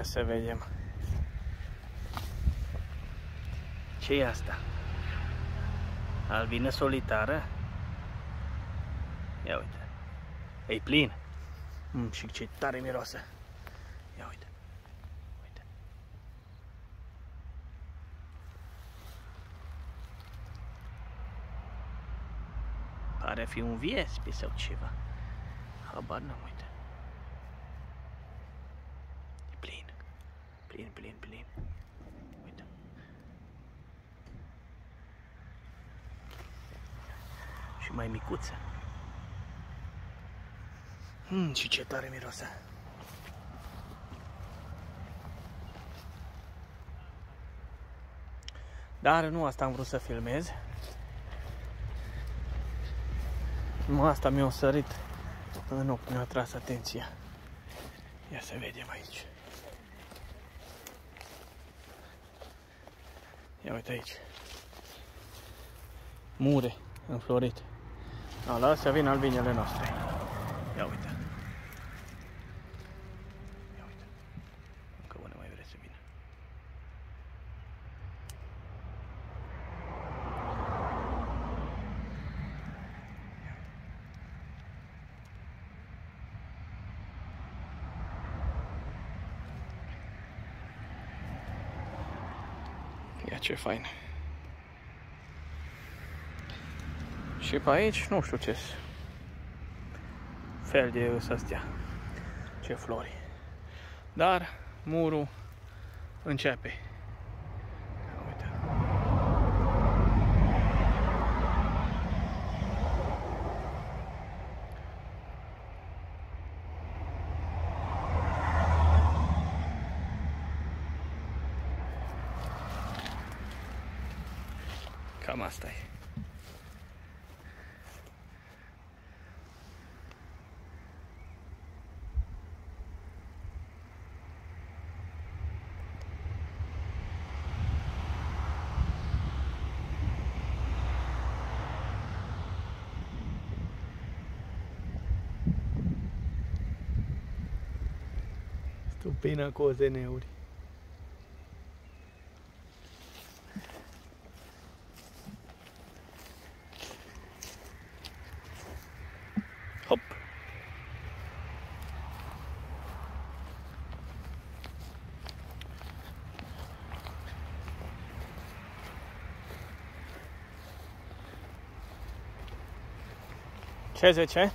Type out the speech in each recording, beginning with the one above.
să vedem. Ce e asta? Albină solitară? Ia uite. E plin. Și ce tare miroase. Ia uite. Uite. Pare a fi un viespe sau ceva. Habar n-am, uite. E plin. Plin, plin, plin. Uite. Și mai micuță. Și ce tare miroase. Dar nu asta am vrut să filmez. Nu asta mi-a sărit în ochi, mi-a atras atenția. Ia să vedem aici. Ia uite aici. Mure înflorit. La astea vin albinele noastre. Ia uite. Ia uite. Încă una mai vrea să vină. Ia ce fain. Și pe aici nu știu ce fel de astea, ce flori. Dar murul începe. Uite. Cam asta e. Stupina cu OZN-uri. Hop! Ce zice?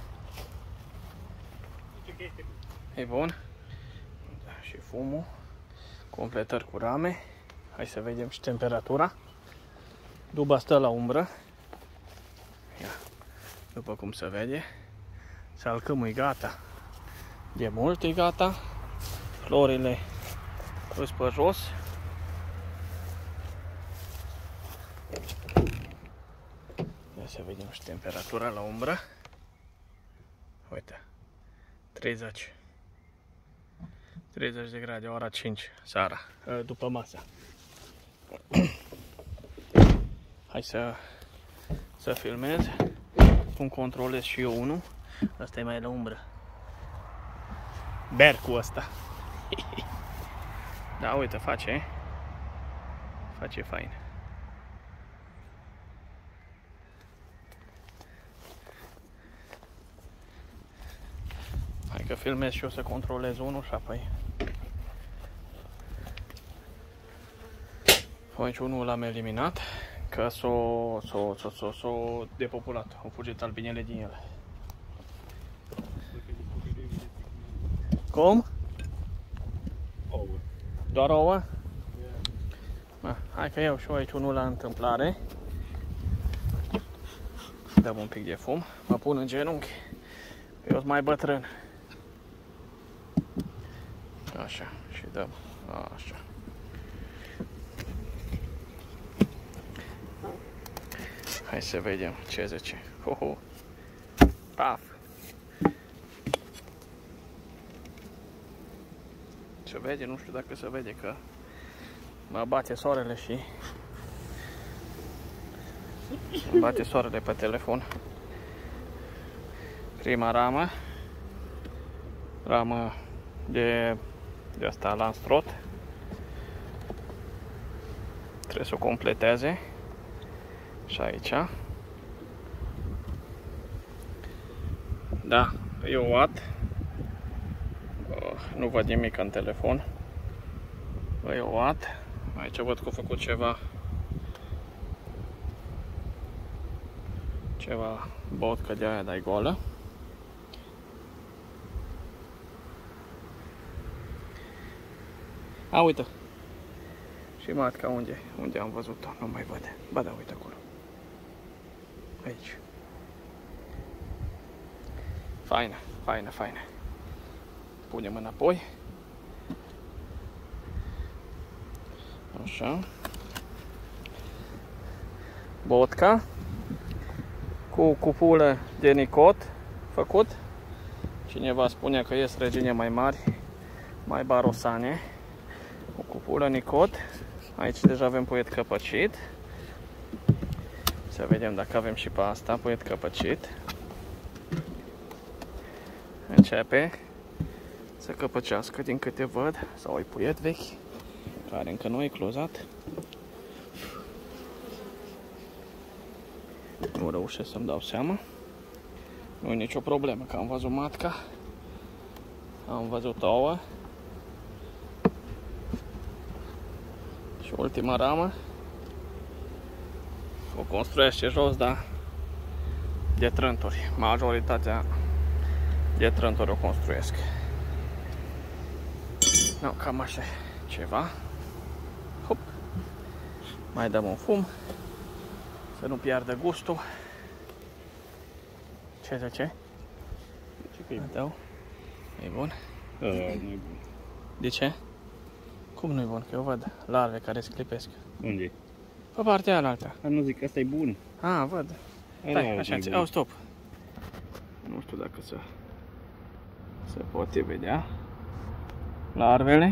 E bun? Și fumul, completări cu rame. Hai să vedem și temperatura. Duba stă la umbră. Ia, după cum se vede. Salcâmul e gata. De mult e gata. Florile pus pe jos. Ia să vedem și temperatura la umbră. Uite, 30 de grade, ora 5 seara, după masa. Hai să filmez. Cum controlez și eu unul. Asta e mai la umbră. Bercul ăsta. Da, uite, face fain. Hai că filmez și eu să controlez unul și apoi. Aici unul l-am eliminat, că s-o depopulat, au fugit albinele din ele. Cum? Ouă. Doar ouă? Hai că iau și eu aici unul la întâmplare. Dăm un pic de fum, mă pun în genunchi, eu sunt mai bătrân. Așa, și dăm, așa. Hai să vedem ce zice. Ho-ho. Paf. Se vede, nu știu dacă se vede că mă bate soarele și mă bate soarele pe telefon. Prima ramă de de asta la strot. Trebuie să o completeze. Și aici. Da, e o watt. Nu văd nimic în telefon. E o watt. Aici văd că a făcut ceva botcă de aia, dar-i goală. A, uite. Și matca unde am văzut-o, nu mai văd. Ba da, uite acolo. Aici. Faină, faină, faină. Punem înapoi. Așa. Botca. Cu cupulă de nicot făcut. Cineva spune că ies regine mai mari, mai barosane. Cu cupulă nicot. Aici deja avem puiet căpăcit. Să vedem dacă avem și pe asta puiet căpăcit. Începe să căpăcească din câte văd. Sau e puiet vechi care încă nu e clozat. Nu reușesc să-mi dau seama. Nu e nicio problemă, că am văzut matca. Am văzut ouă. Și ultima ramă. O construiește jos, dar de trânturi. Majoritatea de trânturi o construiesc. No, cam așa ceva. Hop. Mai dăm un fum. Să nu piardă gustul. Ce zice? Ce că e? Dau. E bun? Nu e bun. De ce? Cum nu e bun? Că eu văd larve care se clipesc. Unde e? Pe partea aia alta. Nu zic că asta e bun. Ah, văd. Stai, așa, au stop. Nu știu dacă se poate vedea. Larvele.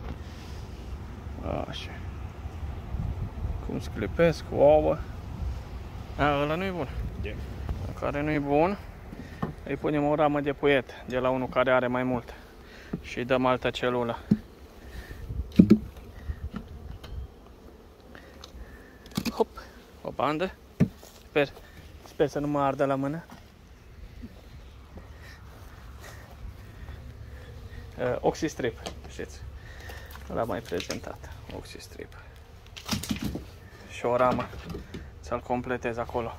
Așa. Cum se clipesc, ouă. Ăla nu e bun. De? Care nu e bun, îi punem o ramă de puiet de la unul care are mai mult și îi dăm altă celulă. Hop, o bandă. Sper să nu mă ardă la mână. Oxystrip, știți, l-am mai prezentat. Oxystrip. Și o ramă să-l completez acolo.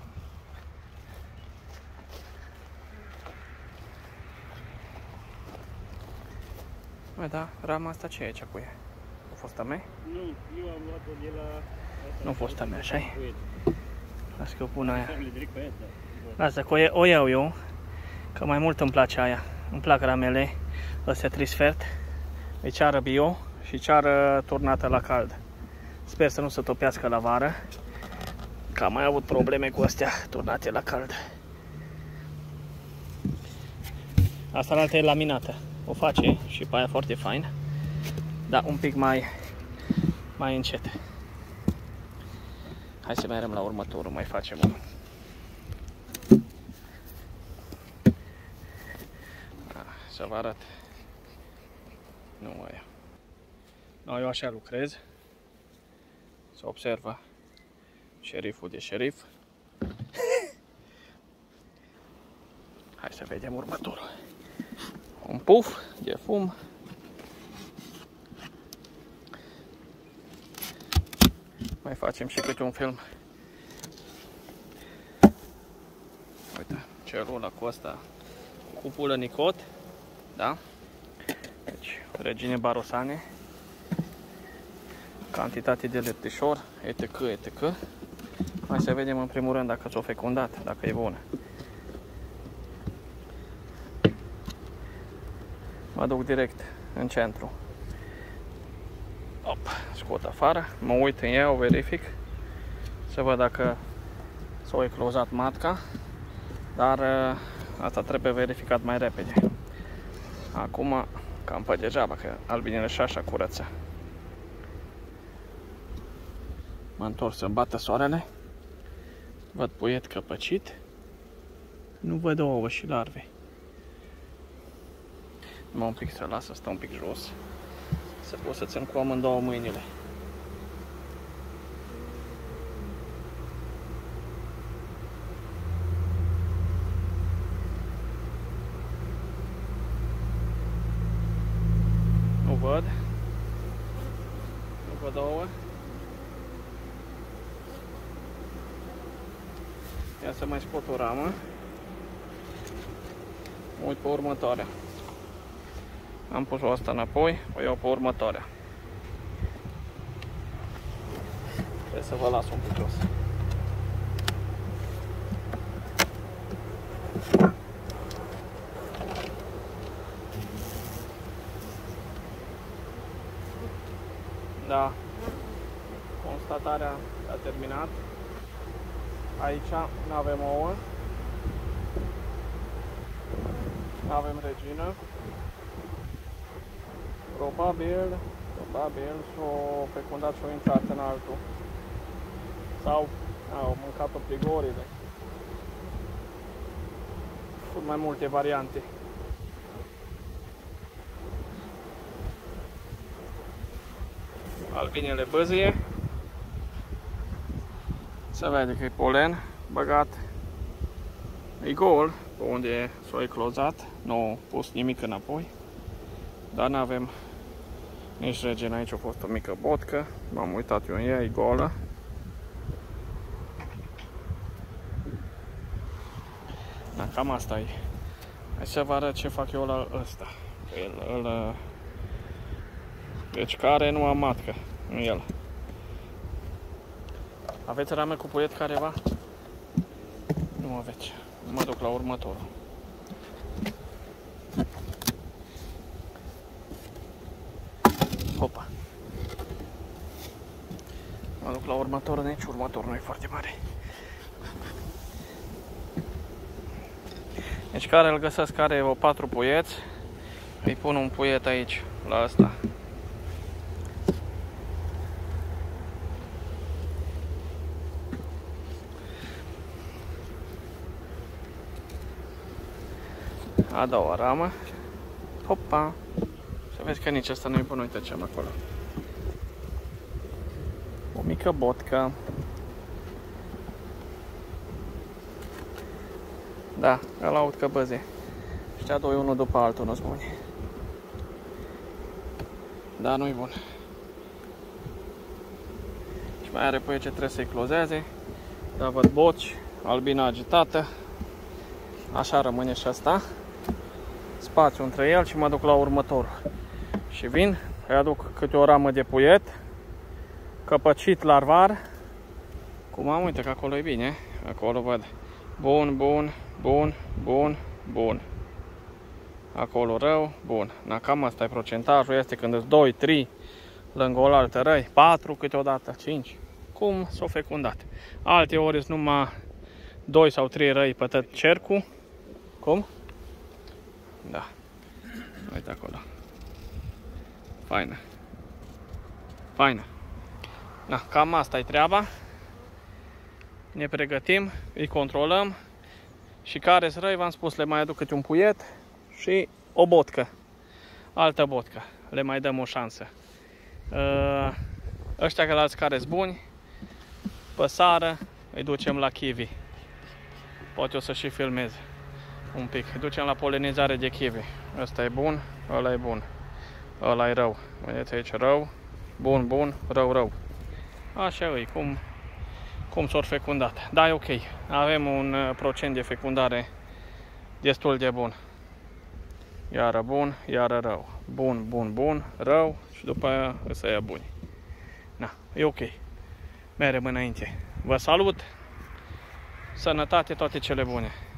Mă, da, rama asta ce e aici cu ea? A fost a mea? Nu, eu am luat-o de la... Nu a fost a mea, așa-i? Lasă că o pun aia. Direct pe aia, Lasă că o iau eu, că mai mult îmi place aia. Îmi plac ramele, astea 3 sfert. E ceară bio și ceară turnată la cald. Sper să nu se topească la vară, că am mai avut probleme cu astea turnate la cald. Asta la altă e laminată. O face și pe aia foarte fain, dar un pic mai încet. Hai să mergem la următorul, mai facem unul. Să vă arăt. Nu aia. No, eu așa lucrez. Se observă șeriful de șerif. Hai să vedem următorul. Un puf de fum. Mai facem și câte un film. Uite, celula cu asta, cupulă nicot, da? Deci, regine barosane, cantitate de leptișor, etc, etc. Hai să vedem în primul rând dacă s-o fecundat, dacă e bună. Mă duc direct în centru. Op, scot afară, mă uit în ea, o verific, să văd dacă s-a eclozat matca, dar asta trebuie verificat mai repede. Acum cam pe degeaba, că albinele și așa curăță. M-am întors să bată soarele, văd puiet căpăcit, nu văd ouă și larve. Mă un pic să las să stă un pic jos. Să pot să țin cu amândouă mâinile. Nu văd. Nu văd ouă. Ia să mai scot o ramă. Mă uit pe următoarea. Am pus-o asta înapoi, o iau pe următoarea. Trebuie să vă las un pic jos. Da, constatarea a terminat. Aici nu avem ouă, nu avem regină. Probabil s-o fecundat și-o intrat în altul. Sau au mâncat-o prigorile. Sunt mai multe variante. Albinele băzie. Se vede că e polen băgat. E gol pe unde s-a eclozat. Nu au pus nimic înapoi. Dar n-avem nici regen. Aici a fost o mică botcă. M-am uitat eu în ea, e golă. Da, cam asta e. Hai să vă arăt ce fac eu la ăsta. Deci care nu am matcă în el. Aveți rame cu puiet careva? Nu aveți. Mă duc la următorul. Hopa. Mă duc la următorul, nici următorul nu e foarte mare. Deci care îl găsesc, care o 4 puieți, îi pun un puiet aici, la asta. A doua ramă. Hopa! Să vezi că nici asta nu e bun, uite ce am acolo. O mică botcă. Da, îl aud că băze. Ăștia doi unul după altul nu-s buni. Da, nu-i bun. Și mai are puiet ce trebuie să-i clozeze. Da, văd boci, albina agitată. Așa rămâne și asta. Spațiu între el și mă duc la următorul. Și vin, îi aduc câte o ramă de puiet, căpăcit larvar. Cum am, uite că acolo e bine. Acolo văd. Bun, bun, bun, bun, bun. Acolo rău, bun. Na, cam asta e procentajul, este când îți 2, 3 lângă o altă răi, 4 câteodată, 5. Cum s-o fecundat. Alte ori sunt numai 2 sau 3 răi pe tot cercul. Cum? Da. Uite acolo. Faină. Faină. Da, cam asta e treaba. Ne pregătim, îi controlăm. Și care-s răi, v-am spus, le mai aduc câte un puiet și o botcă. Altă botcă. Le mai dăm o șansă. Ăștia care-s buni, pe sară îi ducem la kiwi. Poate o să și filmez un pic. Îi ducem la polenizare de kiwi. Ăsta e bun, ăla e bun. Ăla e rău. Vedeți aici rău, bun, bun, rău, rău. Așa e, cum s-or fecundat. Da, e ok. Avem un procent de fecundare destul de bun. Iară bun, iară rău. Bun, bun, bun, rău și după aia ăsta buni. Na, e ok. Mergem înainte. Vă salut! Sănătate, toate cele bune!